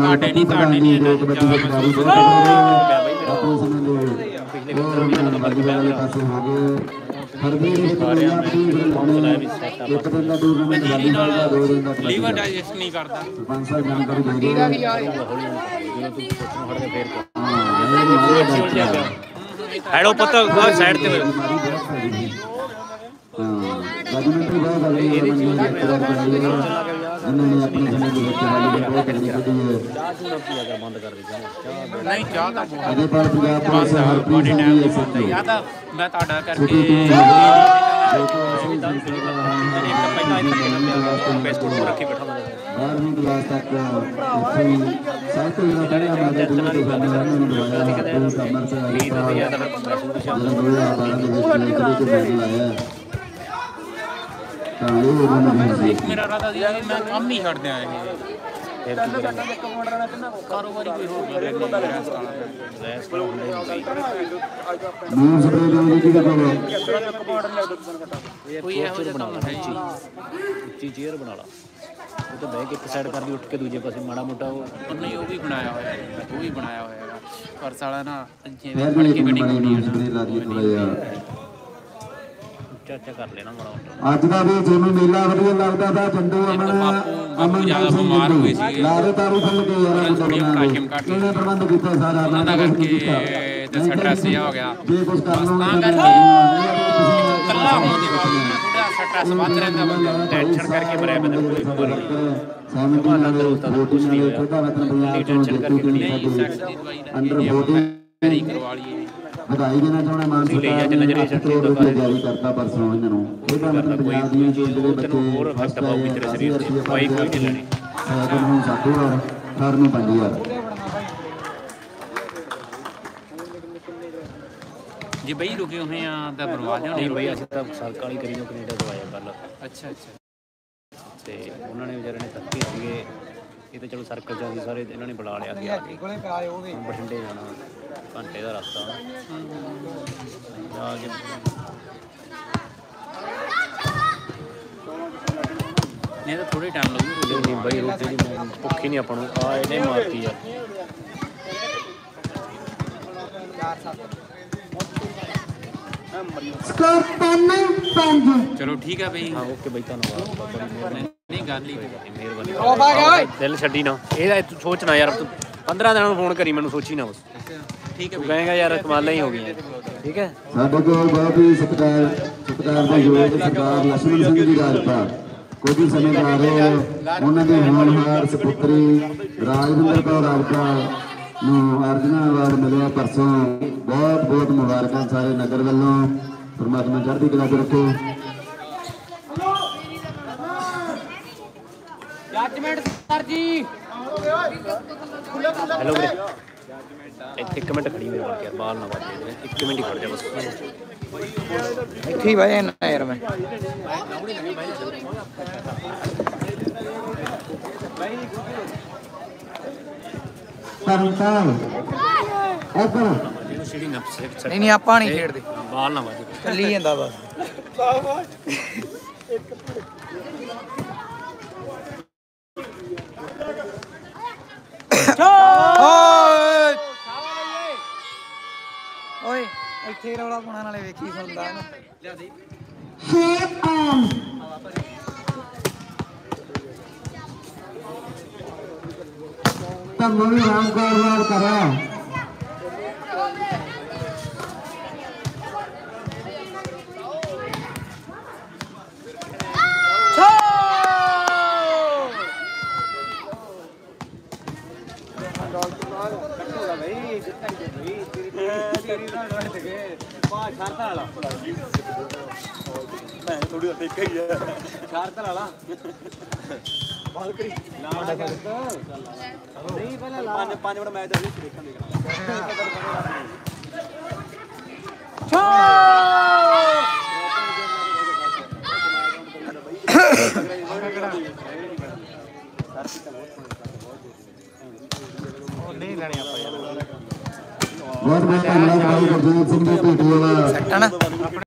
ਤੁਹਾਡੇ ਨਹੀਂ ਪਿਛਲੇ 15 ਵਾਲੇ ਪਾਸੇ ਹੋ ਗਏ ਫਰਵਰੀ ਦੇ ਵਿੱਚ ਇੱਕ ਦਿਨ ਦਾ ਟੂਰਨਾਮੈਂਟ ਵਾਲੀ ਦਾ 2 ਦਿਨ ਦਾ ਲੀਵਰ ਡਾਈਜੈਸਟ ਨਹੀਂ ਕਰਦਾ ਸਰਪੰਚ ਸਾਹਿਬ ਜਾਣਕਾਰੀ ਦੇ ਰਹੇ ਹੈਡੋ ਪੁੱਤ ਸਾਈਡ ਤੇ ਹੋਇਓ ਰਾਜਮੰਤਰੀ ਬਹੁਤ ਗੱਲ ਇਹਨਾਂ ਨੇ ਆਪਣੇ ਸਮੇਂ ਦੇ ਵਿੱਚ ਵਾਲੀ ਬਹੁਤ ਕਰਨੀ ਚਾਹੀਦੀ ਹੈ ਬੰਦ ਕਰ ਦਿੱਤਾ ਨਹੀਂ ਚਾਹ ਤਾਂ ਅਜੇ ਪਰ ਪੰਜਾਬ ਪੁਲਿਸ ਹਰਪ੍ਰੀਤ ਸਿੰਘ ਜੀ ਐਸਐਚਓ ਯਾ ਤਾਂ ਮੈਂ ਤੁਹਾਡਾ ਕਰਕੇ ਬਿਸਕੁਟ ਰੱਖੀ ਬੈਠਾ 12ਵੀਂ ਕਲਾਸ ਤੱਕ ਇੱਥੇ ਸਾਈਕਲ ਦਾ ਪੜਿਆ ਮਾਦਾ ਦੁਨੀਆ ਤੋਂ ਕਰਨਾ ਉਹਨਾਂ ਨੂੰ ਦਵਾਇਆ ਆਪਣੀ ਕਮਰ ਸੇ ਜਿਹੜਾ 2012 ਦੇ ਵਿੱਚ ਲਾਇਆ ਤਾਂ ਇਹ ਉਹਨਾਂ ਨੇ ਮੇਰਾ ਰਾਦਾ ਜੀ ਮੈਂ ਕੰਮ ਨਹੀਂ ਛੱਡ ਦਿਆਂ ਇਹ ਕਾਰੋਬਾਰੀ ਕੋਈ ਹੋ ਗਿਆ ਨਿਊਜ਼ ਦੇ ਲਈ ਕੀ ਕਰੋ ਕੋਈ ਇਹੋ ਜਿਹਾ ਕੰਮ ਹੈ ਉੱਚੀ ਚੇਅਰ ਬਣਾ ਲਾ ਉਹ ਤਾਂ ਬਹਿ ਕੇ ਇੱਕ ਸਾਈਡ ਕਰਦੀ ਉੱਠ ਕੇ ਦੂਜੇ ਪਾਸੇ ਮਾੜਾ ਮੋਟਾ ਉਹ ਨਹੀਂ ਉਹ ਵੀ ਬਣਾਇਆ ਹੋਇਆ ਹੈਗਾ ਪਰ ਸਾਲਾ ਨਾ ਜਿਵੇਂ ਫੜ ਕੇ ਗੱਡੀ ਕੋਣੀ ਚਾਚਾ ਕਰ ਲੈਣਾ ਮਾੜਾ ਅੱਜ ਦਾ ਵੀ ਤੁਹਾਨੂੰ ਮੇਲਾ ਵਧੀਆ ਲੱਗਦਾ ਤਾਂ ਚੰਦੂ ਅਮਨ ਜਿਆਦਾ ਬਿਮਾਰ ਹੋਏ ਸੀ ਲਾਰੇ ਤਾਰੂ ਖੱਲ ਕੇ ਯਾਰ ਕਿਹਨੇ ਪ੍ਰਬੰਧ ਕੀਤਾ ਸਾਰਾ ਉਹਨਾਂ ਦਾ ਕਰਕੇ ਤੇ ਸਟ੍ਰੈਸ ਜਿਹਾ ਹੋ ਗਿਆ ਜੇ ਕੁਝ ਕਰਨਾ ਤਾਂ ਕਰਕੇ ਕੱਲਾ ਹੋਣ ਦੀ ਬਾਤ ਥੋੜਾ ਸਟ੍ਰੈਸ ਵੱਧ ਰਹਿੰਦਾ ਬੰਦਾ ਟੈਨਸ਼ਨ ਕਰਕੇ ਮਰਿਆ ਬੰਦਾ ਕੋਈ ਬੋਲ ਸਾਹਮਣੇ ਅੰਦਰ ਕੁਝ ਨਹੀਂ ਹੋਇਆ ਛੋਟਾ ਵਤਨ ਪੰਜਾਬ ਤੋਂ ਜੇਤੂ ਟੀਮ ਸਾਡੀ ਅੰਡਰ 14 ਵੈਰੀ ਕਰਵਾ ਲਈਏ ਵਧਾਈ ਦੇਣਾ ਚਾਹੁੰਦਾ ਮਾਨ ਸਰਕਾਰ ਨੇ ਜਾਰੀ ਕਰਤਾ ਪਰਸੋਂ ਇਹਨਾਂ ਨੂੰ ਇਹਦਾ ਮਤਲਬ ਪੰਜਾਬ ਦੀਆਂ ਜਿਹੜੇ ਬੱਚੇ ਹੋਰ ਫਸਟ ਪਾਉਗੀ ਤੇਰੇ ਸਰੀਰ ਤੇ ਕੋਈ ਨਹੀਂ ਲੈਣੀ ਸਾਈਕਲ ਨੂੰ 7,000 ਥਰ ਨੂੰ 5,000 ਜੇ ਬਈ ਰੁਕੇ ਹੋਏ ਆ ਤਾਂ ਬਣਵਾ ਲਿਓ ਨਹੀਂ ਬਈ ਅਸੀਂ ਤਾਂ ਸਰਕਾਰ ਵਾਲੀ ਕਰੀ ਨੂੰ ਕੈਨੇਡਾ ਤੋਂ ਆਇਆ ਕੱਲ ਅੱਛਾ ਤੇ ਉਹਨਾਂ ਨੇ ਵਿਚਾਰੇ ਨੇ ਤੱਕੇ ਸੀਗੇ ਇਹ ਤਾਂ ਚਲੋ ਸਰਕਲ ਚ ਆਉਂਦੇ ਸਾਰੇ ਇਹਨਾਂ ਨੇ ਬੁਲਾ ਲਿਆ ਸੀ ਆ ਕੇ ਬਠਿੰਡੇ ਜਾਣਾ ਘੰਟੇ ਦਾ ਰਸਤਾ ਜਾ ਕੇ ਨਹੀਂ ਤਾਂ ਥੋੜੇ ਟਾਈਮ ਲੱਗੂ ਨਹੀਂ ਬਈ ਰੋਟੀ ਦੀ ਭੁੱਖੀ ਨਹੀਂ ਆਪਾਂ ਨੂੰ ਆ ਇਹਨੇ ਮਾਰਤੀ ਆ ਸਕੋਰ 3-5 ਚਲੋ ਠੀਕ ਹੈ ਬਈ ਹਾਂ ਓਕੇ ਬਈ ਧੰਨਵਾਦ ਨਹੀਂ ਗੱਲ ਹੀ ਮਿਹਰਬਾਨੀ ਦਿਲ ਛੱਡੀ ਨਾ ਇਹ ਤੂੰ ਸੋਚਣਾ ਯਾਰ ਤੂੰ 15 ਦਿਨਾਂ ਨੂੰ ਫੋਨ ਕਰੀ ਮੈਨੂੰ ਸੋਚੀ ਨਾ ਬਸ ਠੀਕ ਹੈ ਤੂੰ ਕਹੇਗਾ ਯਾਰ ਕਮਾਲਾਂ ਹੀ ਹੋ ਗਈਆਂ ਠੀਕ ਹੈ ਸਾਡੇ ਕੋਲ ਬਹੁਤ ਹੀ ਸਤਿਕਾਰ ਦੇ ਯੋਗ ਸਰਦਾਰ ਲక్ష్మణ ਸਿੰਘ ਜੀ ਰਾਜਪਾਲ ਕੁਝ ਹੀ ਸਮੇਂ ਆ ਰਹੇ ਉਹਨਾਂ ਦੇ ਹੋਣਹਾਰ ਸੁਪੁੱਤਰੀ ਰਾਜਵਿੰਦਰ ਕੌਰ ਰਾਜਪਾਲ ਨੂੰ ਅਰਜੁਨ ਅਵਾਰਡ ਮਿਲਿਆ ਪਰਸੋਂ ਬਹੁਤ ਬਹੁਤ ਮੁਬਾਰਕਾਂ ਸਾਰੇ ਨਗਰ ਵੱਲੋਂ ਪਰਮਾਤਮਾ ਚੜ੍ਹਦੀ ਕਲਾ ਚ ਰੱਖੇ ਜੱਜਮੈਂਟ ਸਰ ਜੀ ਹੈਲੋ ਵੀਰੇ ਇੱਥੇ 1 ਮਿੰਟ ਖੜੀ ਮੇਰੇ ਕੋਲ ਯਾਰ ਬਾਲ ਨਾ ਵੱਜੇ 1 ਮਿੰਟ ਹੀ ਖੜ ਜਾ ਬਸ ਇੱਥੇ ਹੀ ਬਹਿ ਜਾਣਾ ਯਾਰ ਮੈਂ ਤਰਨਤਾਰਨ ਇੱਧਰ ਨਹੀਂ ਆਪਾਂ ਨਹੀਂ ਖੇਡਦੇ ਬਾਲ ਨਾ ਵੱਜੇ ਚੱਲੀ ਜਾਂਦਾ ਬਸ ਓਏ ਇੱਥੇ ਰੌਲਾ ਪਾਉਣ ਵਾਲੇ ਵੇਖੀ ਸੁਣਦਾ ਇਹਨੂੰ ਤਾਂ ਮੈਂ ਰਾਮ ਕਾਰਵਾਰ ਕਰਾਂ ਥੋੜੀ ਟੇਕਾ ਹੀ ਹੈ ਸ਼ਰਤ ਵਾਲਾ ਬਾਲ ਕਰੀ ਨਹੀਂ ਪਹਿਲਾਂ 5 ਮਿੰਟ ਮੈਚ ਦਾ ਦੇਖਣ ਨਹੀਂ ਲੈਣੇ ਆਪਾਂ ਯਾਰ ਬਹੁਤ ਬਹੁਤ ਧੰਨਵਾਦ ਭਾਈ ਗੁਰਜੀਤ ਸਿੰਘ ਜੀ ਭੇਟੀ ਵਾਲਾ ਸੈੱਟ ਆ ਨਾ